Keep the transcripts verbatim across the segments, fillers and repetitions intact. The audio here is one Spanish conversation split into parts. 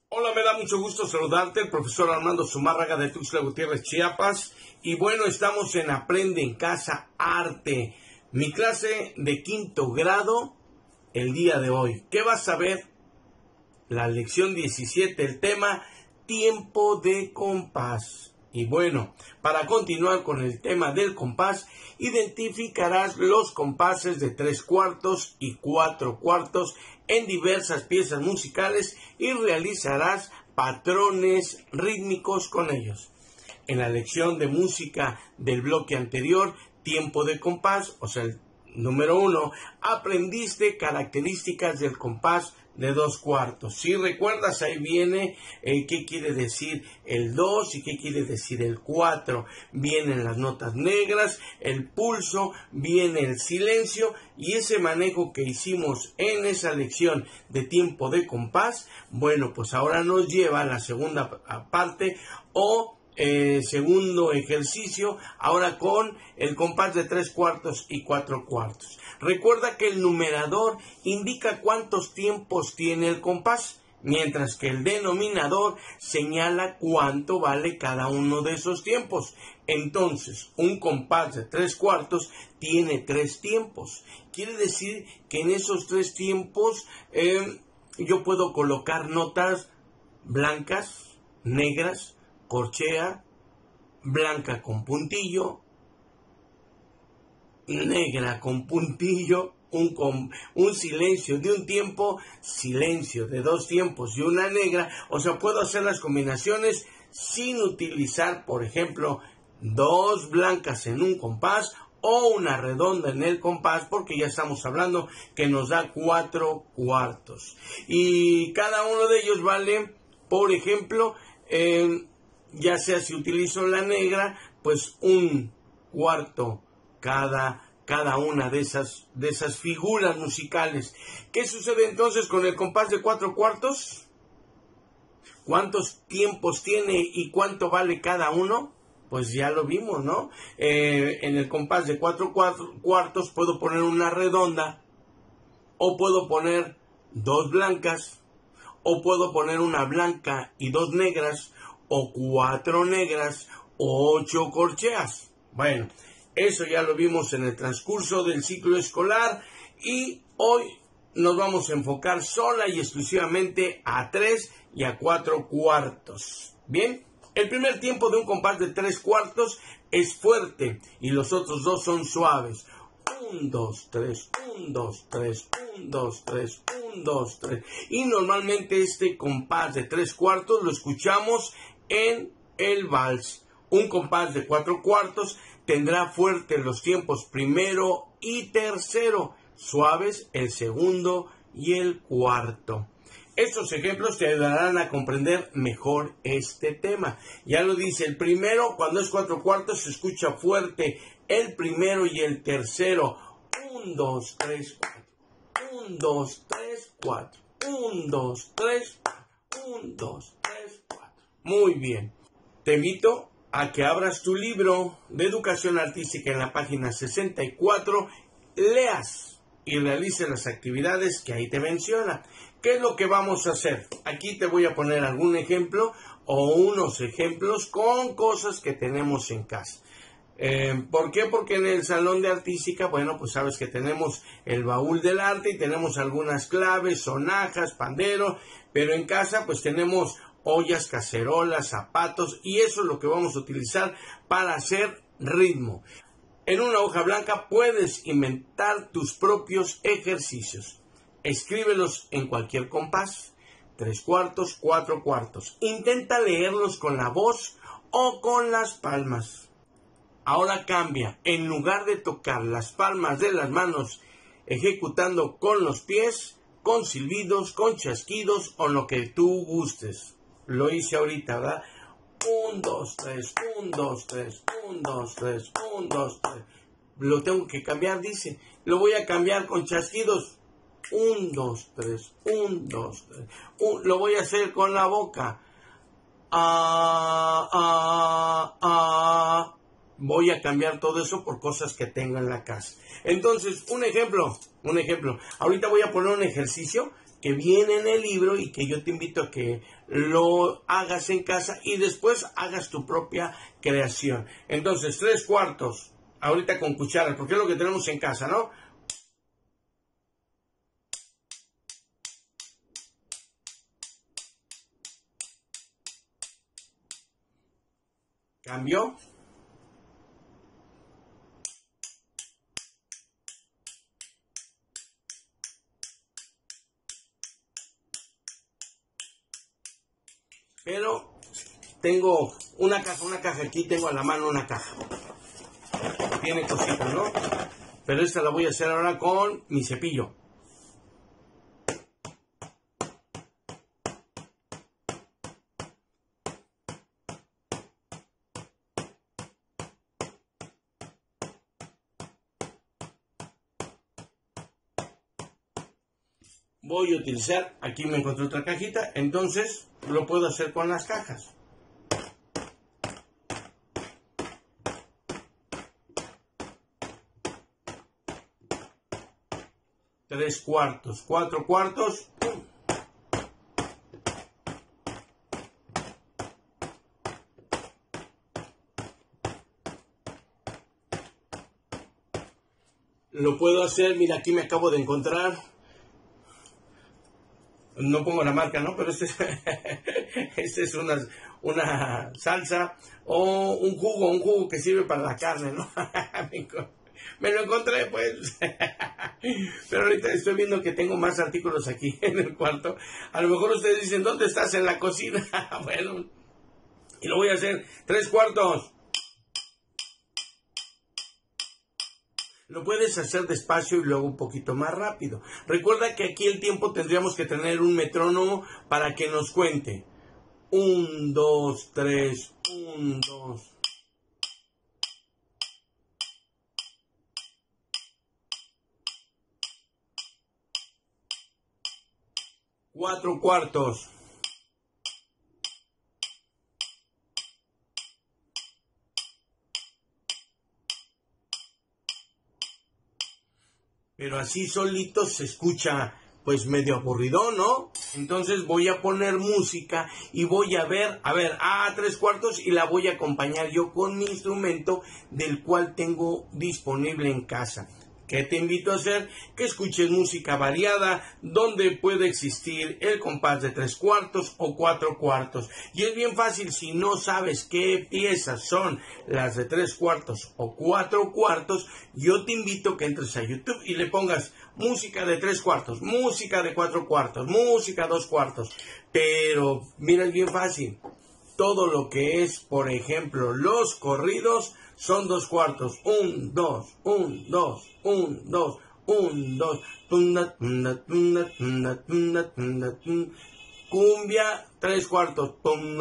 Hola, me da mucho gusto saludarte, el profesor Armando Zumárraga de Tuxtla Gutiérrez, Chiapas. Y bueno, estamos en Aprende en Casa Arte, mi clase de quinto grado el día de hoy. ¿Qué vas a ver? La lección diecisiete, el tema tiempo de compás. Y bueno, para continuar con el tema del compás, identificarás los compases de tres cuartos y cuatro cuartos en diversas piezas musicales y realizarás patrones rítmicos con ellos. En la lección de música del bloque anterior, tiempo de compás, o sea, el número uno, aprendiste características del compás de dos cuartos. Si recuerdas, ahí viene eh, qué quiere decir el dos y qué quiere decir el cuatro. Vienen las notas negras, el pulso, viene el silencio, y ese manejo que hicimos en esa lección de tiempo de compás, bueno, pues ahora nos lleva a la segunda parte o Eh, segundo ejercicio, ahora con el compás de tres cuartos y cuatro cuartos. Recuerda que el numerador indica cuántos tiempos tiene el compás, mientras que el denominador señala cuánto vale cada uno de esos tiempos. Entonces, un compás de tres cuartos tiene tres tiempos. Quiere decir que en esos tres tiempos eh, yo puedo colocar notas blancas, negras, corchea, blanca con puntillo, negra con puntillo, un, con, un silencio de un tiempo, silencio de dos tiempos y una negra. O sea, puedo hacer las combinaciones sin utilizar, por ejemplo, dos blancas en un compás o una redonda en el compás, porque ya estamos hablando que nos da cuatro cuartos. Y cada uno de ellos vale, por ejemplo, eh, ya sea si utilizo la negra, pues un cuarto cada, cada una de esas, de esas figuras musicales. ¿Qué sucede entonces con el compás de cuatro cuartos? ¿Cuántos tiempos tiene y cuánto vale cada uno? Pues ya lo vimos, ¿no? Eh, en el compás de cuatro, cuatro cuartos puedo poner una redonda, o puedo poner dos blancas, o puedo poner una blanca y dos negras, o cuatro negras, o ocho corcheas. Bueno, eso ya lo vimos en el transcurso del ciclo escolar, y hoy nos vamos a enfocar sola y exclusivamente a tres y a cuatro cuartos. Bien, el primer tiempo de un compás de tres cuartos es fuerte y los otros dos son suaves. Un, dos, tres, un, dos, tres, un, dos, tres, un, dos, tres. Y normalmente este compás de tres cuartos lo escuchamos en el vals. Un compás de cuatro cuartos tendrá fuertes los tiempos primero y tercero, suaves el segundo y el cuarto. Estos ejemplos te ayudarán a comprender mejor este tema. Ya lo dice, el primero, cuando es cuatro cuartos, se escucha fuerte el primero y el tercero. Un, dos, tres, cuatro. Un, dos, tres, cuatro. Un, dos, tres, cuatro. Un, dos, tres, cuatro. Muy bien. Te invito a que abras tu libro de educación artística en la página sesenta y cuatro, leas y realices las actividades que ahí te menciona. ¿Qué es lo que vamos a hacer? Aquí te voy a poner algún ejemplo o unos ejemplos con cosas que tenemos en casa. Eh, ¿Por qué? Porque en el salón de artística, bueno, pues sabes que tenemos el baúl del arte y tenemos algunas claves, sonajas, pandero, pero en casa pues tenemos ollas, cacerolas, zapatos, y eso es lo que vamos a utilizar para hacer ritmo. En una hoja blanca puedes inventar tus propios ejercicios. Escríbelos en cualquier compás, tres cuartos, cuatro cuartos. Intenta leerlos con la voz o con las palmas. Ahora cambia, en lugar de tocar las palmas de las manos ejecutando con los pies, con silbidos, con chasquidos o lo que tú gustes. Lo hice ahorita, ¿verdad? Un, dos, tres, un, dos, tres, un, dos, tres, un, dos, tres. Lo tengo que cambiar, dice. Lo voy a cambiar con chasquidos. Un, dos, tres, un, dos, tres. Un, lo voy a hacer con la boca. Ah, ah, ah. Voy a cambiar todo eso por cosas que tenga en la casa. Entonces, un ejemplo, un ejemplo. Ahorita voy a poner un ejercicio que viene en el libro y que yo te invito a que lo hagas en casa y después hagas tu propia creación. Entonces, tres cuartos, ahorita con cucharas, porque es lo que tenemos en casa, ¿no? Cambio. Pero tengo una caja, una caja aquí, tengo a la mano una caja. Tiene cositas, ¿no? Pero esta la voy a hacer ahora con mi cepillo. Voy a utilizar, aquí me encontré otra cajita, entonces lo puedo hacer con las cajas. Tres cuartos, cuatro cuartos. Lo puedo hacer, mira, aquí me acabo de encontrar. No pongo la marca, ¿no? Pero este es, este es una, una salsa o un jugo, un jugo que sirve para la carne, ¿no? Me lo encontré, pues. Pero ahorita estoy viendo que tengo más artículos aquí en el cuarto. A lo mejor ustedes dicen, ¿dónde estás? En la cocina. Bueno, y lo voy a hacer tres cuartos. Lo puedes hacer despacio y luego un poquito más rápido. Recuerda que aquí el tiempo tendríamos que tener un metrónomo para que nos cuente. Un, dos, tres, un, dos. Cuatro cuartos. Pero así solito se escucha pues medio aburrido, ¿no? Entonces voy a poner música y voy a ver, a ver, a tres cuartos y la voy a acompañar yo con mi instrumento del cual tengo disponible en casa. ¿Qué te invito a hacer? Que escuches música variada donde puede existir el compás de tres cuartos o cuatro cuartos. Y es bien fácil, si no sabes qué piezas son las de tres cuartos o cuatro cuartos, yo te invito a que entres a YouTube y le pongas música de tres cuartos, música de cuatro cuartos, música dos cuartos. Pero mira, es bien fácil. Todo lo que es, por ejemplo, los corridos son dos cuartos. Un, dos, un, dos, un, dos, un, dos. Cumbia, tres cuartos.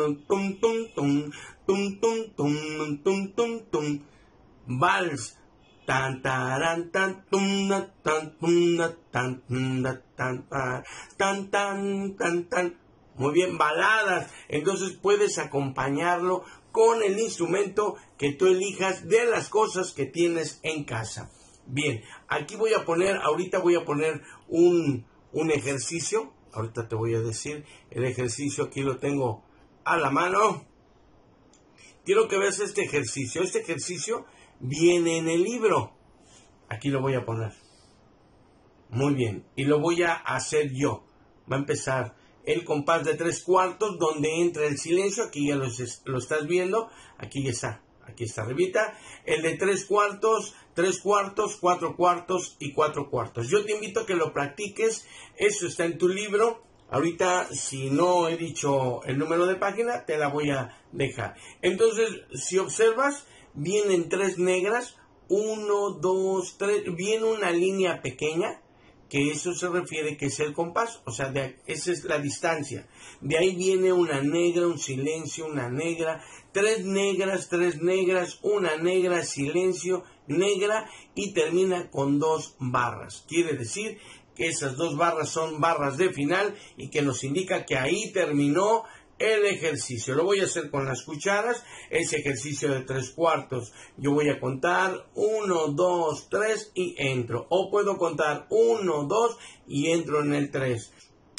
Vals. Tan, taran, tan, tan, tan, tan, tan, tan, tan, tan, tan. Muy bien, baladas. Entonces puedes acompañarlo con el instrumento que tú elijas de las cosas que tienes en casa. Bien, aquí voy a poner, ahorita voy a poner un, un ejercicio. Ahorita te voy a decir el ejercicio, aquí lo tengo a la mano. Quiero que veas este ejercicio. Este ejercicio viene en el libro. Aquí lo voy a poner. Muy bien, y lo voy a hacer yo. Va a empezar el compás de tres cuartos donde entra el silencio. Aquí ya lo, lo estás viendo. Aquí ya está. Aquí está arribita. El de tres cuartos, tres cuartos, cuatro cuartos y cuatro cuartos. Yo te invito a que lo practiques. Eso está en tu libro. Ahorita, si no he dicho el número de página, te la voy a dejar. Entonces, si observas, vienen tres negras. Uno, dos, tres. Viene una línea pequeña, que eso se refiere que es el compás, o sea, de, esa es la distancia. De ahí viene una negra, un silencio, una negra, tres negras, tres negras, una negra, silencio, negra, y termina con dos barras. Quiere decir que esas dos barras son barras de final y que nos indica que ahí terminó el ejercicio. Lo voy a hacer con las cucharas, ese ejercicio de tres cuartos. Yo voy a contar uno, dos, tres y entro. O puedo contar uno, dos y entro en el tres.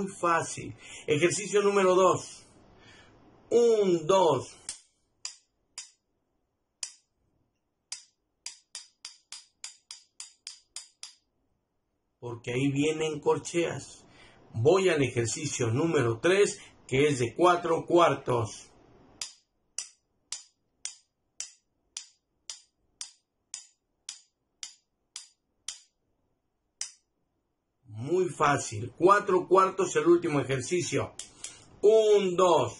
muy fácil. Ejercicio número dos. Un, dos. Porque ahí vienen corcheas. Voy al ejercicio número tres, que es de cuatro cuartos. Muy fácil. Cuatro cuartos, el último ejercicio. Un, dos.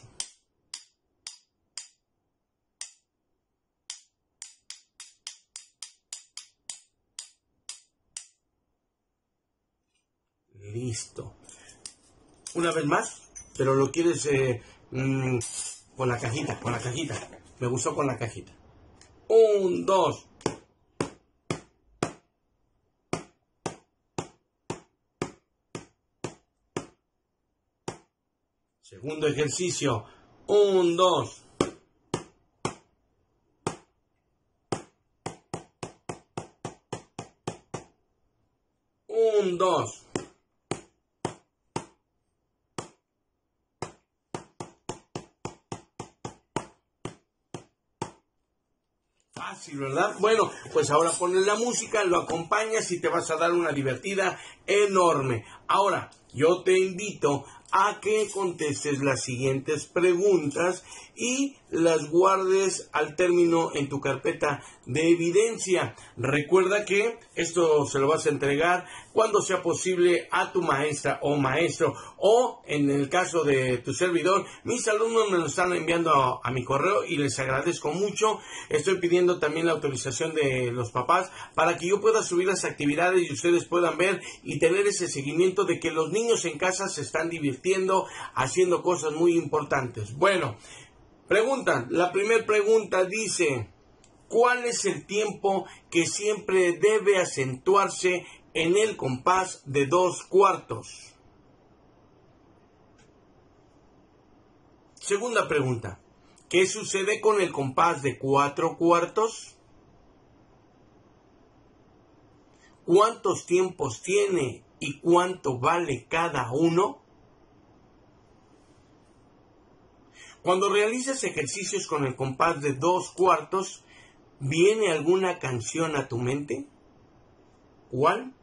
Listo. Una vez más, pero lo quieres eh, mmm, con la cajita, con la cajita. Me gustó con la cajita. Un, dos. Segundo ejercicio. Un, dos. Un, dos. Fácil, ¿verdad? Bueno, pues ahora pones la música, lo acompañas y te vas a dar una divertida enorme. Ahora, yo te invito a que contestes las siguientes preguntas y las guardes al término en tu carpeta de evidencia. Recuerda que esto se lo vas a entregar cuando sea posible a tu maestra o maestro, o en el caso de tu servidor, mis alumnos me lo están enviando a, a mi correo y les agradezco mucho. Estoy pidiendo también la autorización de los papás para que yo pueda subir las actividades y ustedes puedan ver y tener ese seguimiento de que los niños en casa se están divirtiendo, haciendo cosas muy importantes. Bueno, preguntan, la primera pregunta dice: ¿cuál es el tiempo que siempre debe acentuarse en el compás de dos cuartos? Segunda pregunta, ¿qué sucede con el compás de cuatro cuartos? ¿Cuántos tiempos tiene y cuánto vale cada uno? Cuando realizas ejercicios con el compás de dos cuartos, ¿viene alguna canción a tu mente? ¿Cuál?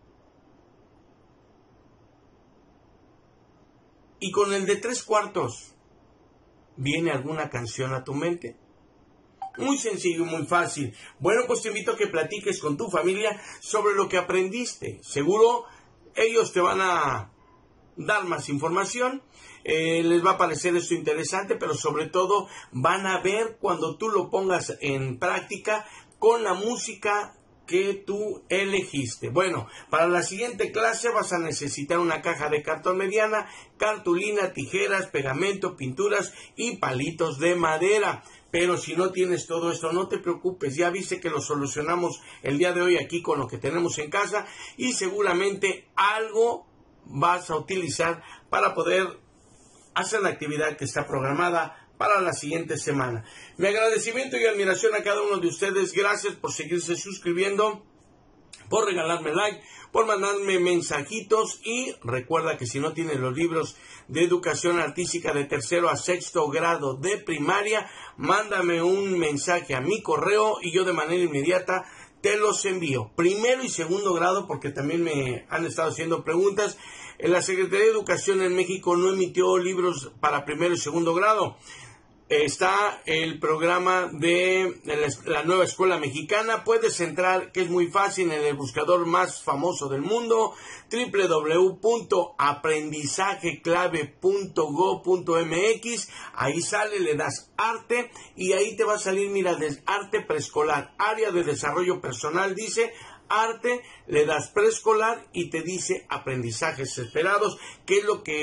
Y con el de tres cuartos, ¿viene alguna canción a tu mente? Muy sencillo y muy fácil. Bueno, pues te invito a que platiques con tu familia sobre lo que aprendiste. Seguro ellos te van a dar más información, eh, les va a parecer esto interesante, pero sobre todo van a ver cuando tú lo pongas en práctica con la música que tú elegiste. Bueno, para la siguiente clase vas a necesitar una caja de cartón mediana, cartulina, tijeras, pegamento, pinturas y palitos de madera. Pero si no tienes todo esto, no te preocupes, ya viste que lo solucionamos el día de hoy aquí con lo que tenemos en casa y seguramente algo vas a utilizar para poder hacer la actividad que está programada para la siguiente semana. Mi agradecimiento y admiración a cada uno de ustedes. Gracias por seguirse suscribiendo, por regalarme like, por mandarme mensajitos, y recuerda que si no tienes los libros de educación artística de tercero a sexto grado de primaria, mándame un mensaje a mi correo y yo de manera inmediata te los envío. Primero y segundo grado, porque también me han estado haciendo preguntas. La Secretaría de Educación en México no emitió libros para primero y segundo grado. Está el programa de la nueva escuela mexicana. Puedes entrar, que es muy fácil, en el buscador más famoso del mundo, doble u doble u doble u punto aprendizaje clave punto gob punto eme equis. Ahí sale, le das arte y ahí te va a salir, mira, de arte preescolar, área de desarrollo personal, dice arte, le das preescolar y te dice aprendizajes esperados, que es lo que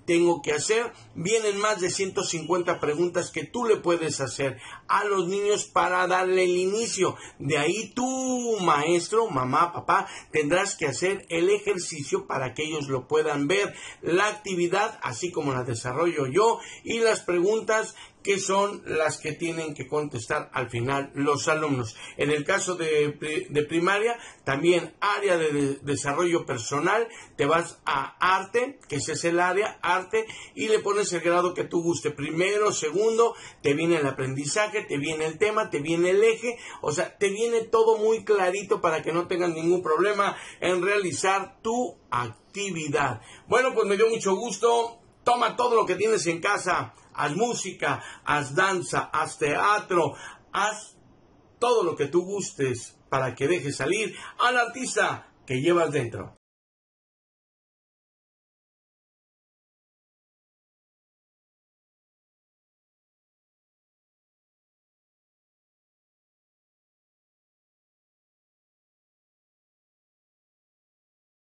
tengo que hacer? Vienen más de ciento cincuenta preguntas que tú le puedes hacer a los niños para darle el inicio. De ahí tú, maestro, mamá, papá, tendrás que hacer el ejercicio para que ellos lo puedan ver. La actividad, así como la desarrollo yo, y las preguntas que son las que tienen que contestar al final los alumnos. En el caso de, de primaria, también área de, de desarrollo personal, te vas a arte, que ese es el área, arte, y le pones el grado que tú guste. Primero, segundo, te viene el aprendizaje, te viene el tema, te viene el eje, o sea, te viene todo muy clarito para que no tengan ningún problema en realizar tu actividad. Bueno, pues me dio mucho gusto. Toma todo lo que tienes en casa, haz música, haz danza, haz teatro, haz todo lo que tú gustes para que dejes salir al artista que llevas dentro.